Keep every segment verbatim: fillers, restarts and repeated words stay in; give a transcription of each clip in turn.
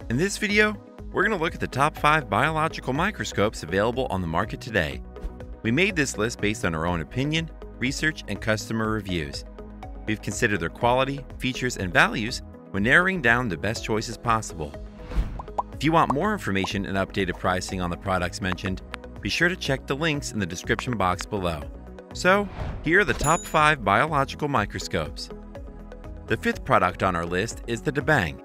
In this video, we're going to look at the top five biological microscopes available on the market today. We made this list based on our own opinion, research, and customer reviews. We've considered their quality, features, and values when narrowing down the best choices possible. If you want more information and updated pricing on the products mentioned, be sure to check the links in the description box below. So, here are the top five biological microscopes. The fifth product on our list is the Debang.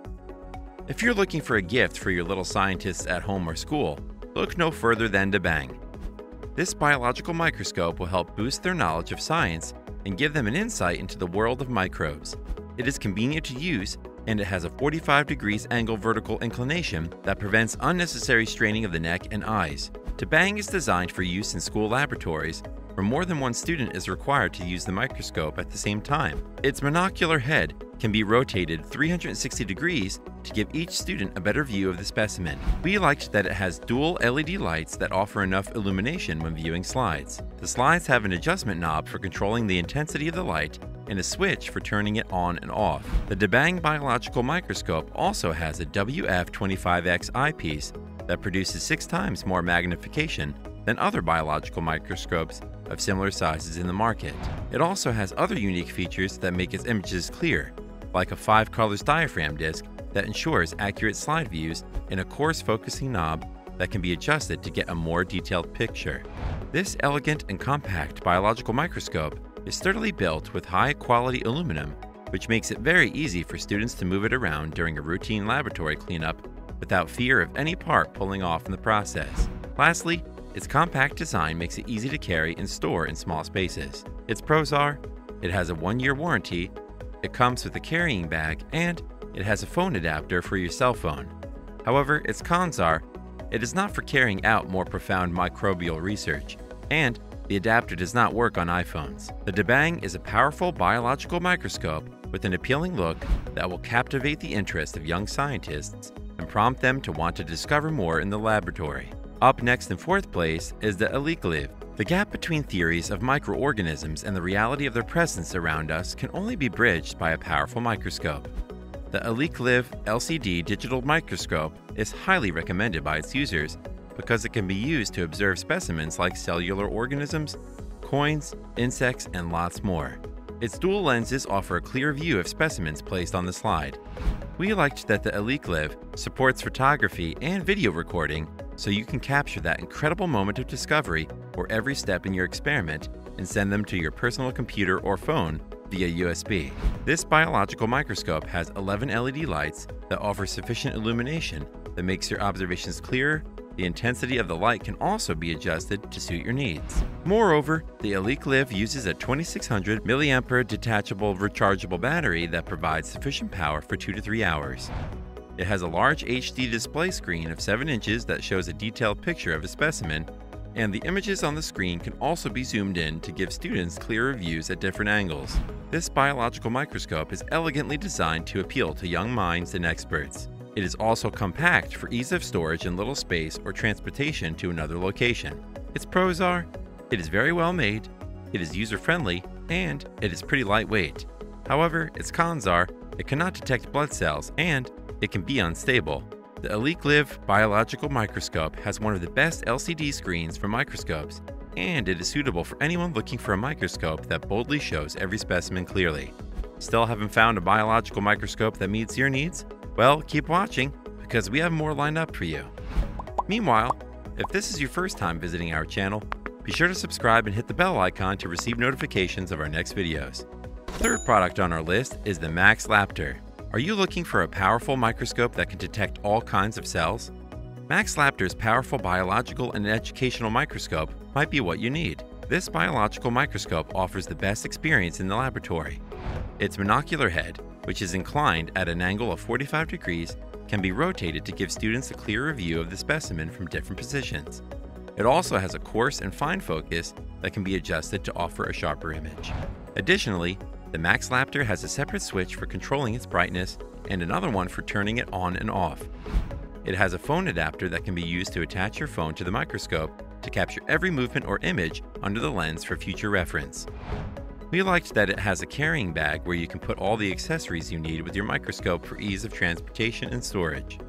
If you're looking for a gift for your little scientists at home or school, look no further than Debang. This biological microscope will help boost their knowledge of science and give them an insight into the world of microbes. It is convenient to use, and it has a forty-five degrees angle vertical inclination that prevents unnecessary straining of the neck and eyes. Debang is designed for use in school laboratories where more than one student is required to use the microscope at the same time. Its monocular head can be rotated three hundred sixty degrees to give each student a better view of the specimen. We liked that it has dual L E D lights that offer enough illumination when viewing slides. The slides have an adjustment knob for controlling the intensity of the light and a switch for turning it on and off. The Debang biological microscope also has a W F twenty-five X eyepiece that produces six times more magnification than other biological microscopes of similar sizes in the market. It also has other unique features that make its images clear, like a five colors diaphragm disc that ensures accurate slide views and a coarse focusing knob that can be adjusted to get a more detailed picture. This elegant and compact biological microscope is sturdily built with high-quality aluminum, which makes it very easy for students to move it around during a routine laboratory cleanup without fear of any part pulling off in the process. Lastly, its compact design makes it easy to carry and store in small spaces. Its pros are, it has a one-year warranty, it comes with a carrying bag, and it has a phone adapter for your cell phone. However, its cons are, it is not for carrying out more profound microbial research, and the adapter does not work on iPhones. The Debang is a powerful biological microscope with an appealing look that will captivate the interest of young scientists and prompt them to want to discover more in the laboratory. Up next in fourth place is the Elikliv. The gap between theories of microorganisms and the reality of their presence around us can only be bridged by a powerful microscope. The Elikliv L C D digital microscope is highly recommended by its users because it can be used to observe specimens like cellular organisms, coins, insects, and lots more. Its dual lenses offer a clear view of specimens placed on the slide. We liked that the Elikliv supports photography and video recording, so you can capture that incredible moment of discovery or every step in your experiment and send them to your personal computer or phone via U S B. This biological microscope has eleven L E D lights that offer sufficient illumination that makes your observations clearer. The intensity of the light can also be adjusted to suit your needs. Moreover, the Elikliv uses a twenty-six hundred milliamp hour detachable rechargeable battery that provides sufficient power for two to three hours. It has a large H D display screen of seven inches that shows a detailed picture of a specimen, and the images on the screen can also be zoomed in to give students clearer views at different angles. This biological microscope is elegantly designed to appeal to young minds and experts. It is also compact for ease of storage in little space or transportation to another location. Its pros are, it is very well made, it is user-friendly, and it is pretty lightweight. However, its cons are, it cannot detect blood cells and it can be unstable. The Elikliv biological microscope has one of the best L C D screens for microscopes, and it is suitable for anyone looking for a microscope that boldly shows every specimen clearly. Still haven't found a biological microscope that meets your needs? Well, keep watching, because we have more lined up for you. Meanwhile, if this is your first time visiting our channel, be sure to subscribe and hit the bell icon to receive notifications of our next videos. The third product on our list is the MaxLaptor. Are you looking for a powerful microscope that can detect all kinds of cells? MaxLaptor's powerful biological and educational microscope might be what you need. This biological microscope offers the best experience in the laboratory. Its monocular head, which is inclined at an angle of forty-five degrees, can be rotated to give students a clearer view of the specimen from different positions. It also has a coarse and fine focus that can be adjusted to offer a sharper image. Additionally, the MaxLaptor has a separate switch for controlling its brightness and another one for turning it on and off. It has a phone adapter that can be used to attach your phone to the microscope to capture every movement or image under the lens for future reference. We liked that it has a carrying bag where you can put all the accessories you need with your microscope for ease of transportation and storage.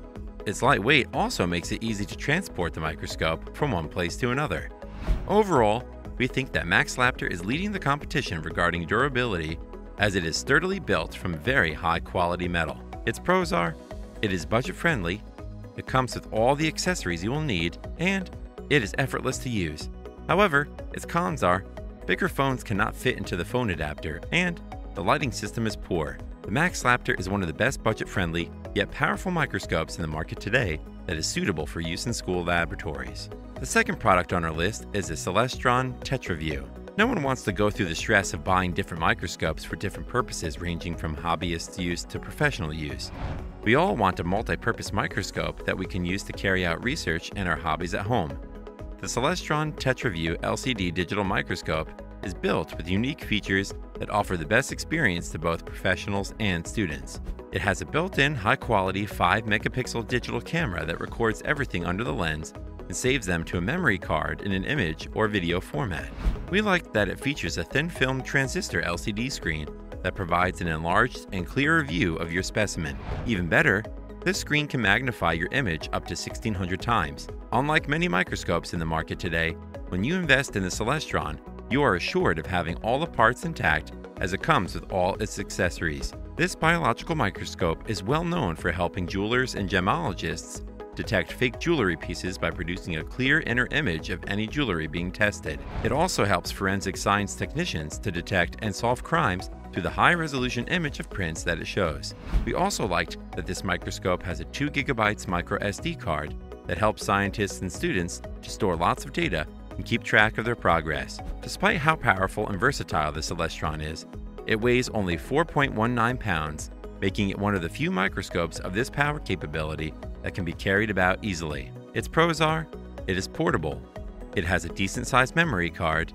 its lightweight also makes it easy to transport the microscope from one place to another. Overall, we think that MaxLaptor is leading the competition regarding durability, as it is sturdily built from very high quality metal. Its pros are, it is budget friendly, it comes with all the accessories you will need, and it is effortless to use. However, its cons are, bigger phones cannot fit into the phone adapter, and the lighting system is poor. The MaxLaptor is one of the best budget-friendly, yet powerful microscopes in the market today that is suitable for use in school laboratories. The second product on our list is the Celestron TetraView. No one wants to go through the stress of buying different microscopes for different purposes ranging from hobbyist use to professional use. We all want a multi-purpose microscope that we can use to carry out research and our hobbies at home. The Celestron TetraView L C D digital microscope is built with unique features that offer the best experience to both professionals and students. It has a built-in high-quality five megapixel digital camera that records everything under the lens and saves them to a memory card in an image or video format. We like that it features a thin-film transistor L C D screen that provides an enlarged and clearer view of your specimen. Even better, this screen can magnify your image up to sixteen hundred times. Unlike many microscopes in the market today, when you invest in the Celestron, you are assured of having all the parts intact as it comes with all its accessories. This biological microscope is well known for helping jewelers and gemologists detect fake jewelry pieces by producing a clear inner image of any jewelry being tested. It also helps forensic science technicians to detect and solve crimes through the high-resolution image of prints that it shows. We also liked that this microscope has a two gigabyte micro S D card that helps scientists and students to store lots of data and keep track of their progress. Despite how powerful and versatile the Celestron is, it weighs only four point one nine pounds, making it one of the few microscopes of this power capability that can be carried about easily. Its pros are, it is portable, it has a decent-sized memory card,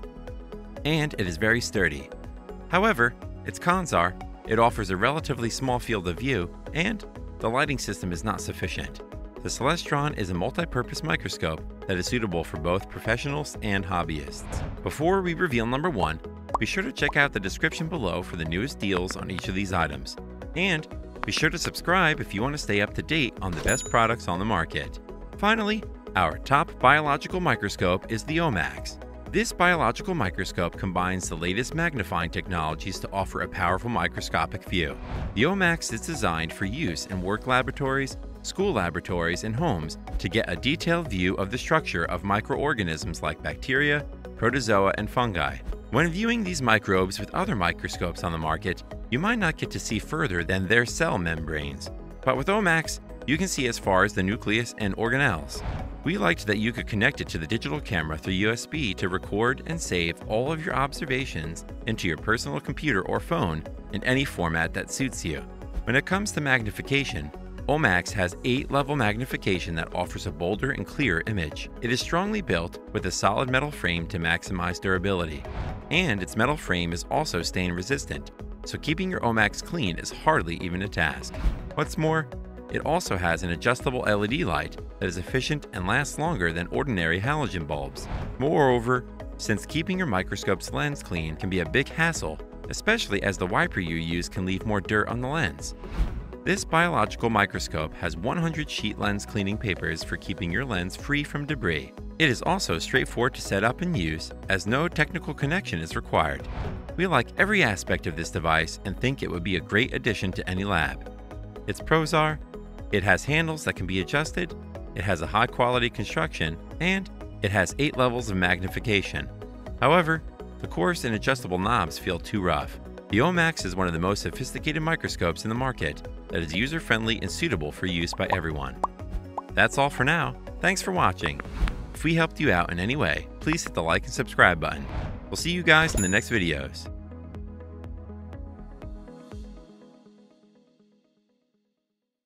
and it is very sturdy. However, its cons are, it offers a relatively small field of view, and the lighting system is not sufficient. The Celestron is a multi-purpose microscope that is suitable for both professionals and hobbyists. Before we reveal number one, be sure to check out the description below for the newest deals on each of these items. And be sure to subscribe if you want to stay up to date on the best products on the market. Finally, our top biological microscope is the OMAX. This biological microscope combines the latest magnifying technologies to offer a powerful microscopic view. The OMAX is designed for use in work laboratories, school laboratories, and homes to get a detailed view of the structure of microorganisms like bacteria, protozoa, and fungi. When viewing these microbes with other microscopes on the market, you might not get to see further than their cell membranes. But with OMAX, you can see as far as the nucleus and organelles. We liked that you could connect it to the digital camera through U S B to record and save all of your observations into your personal computer or phone in any format that suits you. When it comes to magnification, OMAX has eight level magnification that offers a bolder and clearer image. It is strongly built with a solid metal frame to maximize durability. And its metal frame is also stain resistant, so keeping your OMAX clean is hardly even a task. What's more, it also has an adjustable L E D light that is efficient and lasts longer than ordinary halogen bulbs. Moreover, since keeping your microscope's lens clean can be a big hassle, especially as the wiper you use can leave more dirt on the lens. This biological microscope has one hundred sheet lens cleaning papers for keeping your lens free from debris. It is also straightforward to set up and use, as no technical connection is required. We like every aspect of this device and think it would be a great addition to any lab. Its pros are, it has handles that can be adjusted, it has a high quality construction, and it has eight levels of magnification. However, the coarse and adjustable knobs feel too rough. The OMAX is one of the most sophisticated microscopes in the market that is user-friendly and suitable for use by everyone. That's all for now. Thanks for watching. If we helped you out in any way, please hit the like and subscribe button. We'll see you guys in the next videos.